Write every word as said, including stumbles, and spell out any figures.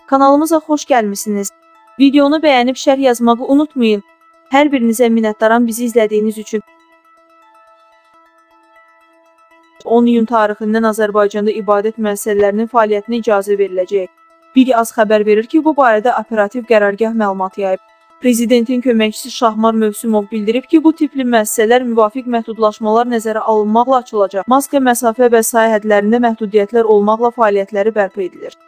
Kanalımıza xoş gəlmisiniz. Videonu bəyənib şərh yazmağı unutmayın. Hər birinizə minnətdaram bizi izlədiyiniz üçün. on iyun tarixindən Azərbaycanda ibadət müəssisələrinin fəaliyyətinə icazə veriləcək. Bir az xəbər verir ki, bu barədə operativ qərargah məlumat yayıb. Prezidentin köməkçisi Şahmar Mövsümov bildirib ki, bu tipli müəssisələr müvafiq məhdudlaşmalar nəzərə alınmaqla açılacaq. Maska, məsafə və sayı hədlərində məhdudiyyətlər olmaqla fəaliyyətləri bərpa edilir.